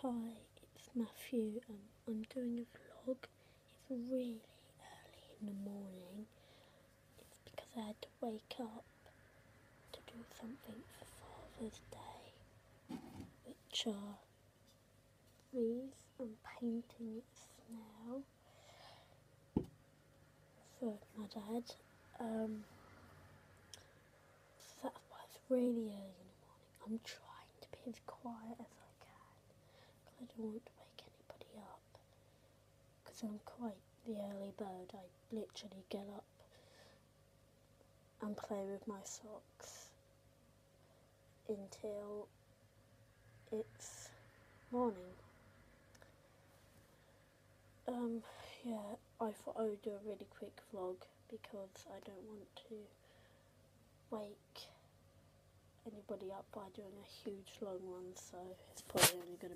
Hi, it's Matthew. I'm doing a vlog. It's really early in the morning. It's because I had to wake up to do something for Father's Day, which are these. I'm painting a snail for my dad. So that's why it's really early in the morning. I'm trying to be as quiet as I can because I don't want to wake anybody up. Because I'm quite the early bird. I literally get up and play with my socks until it's morning. Yeah, I thought I would do a really quick vlog because I don't want to wake anybody up by doing a huge long one, so it's probably only going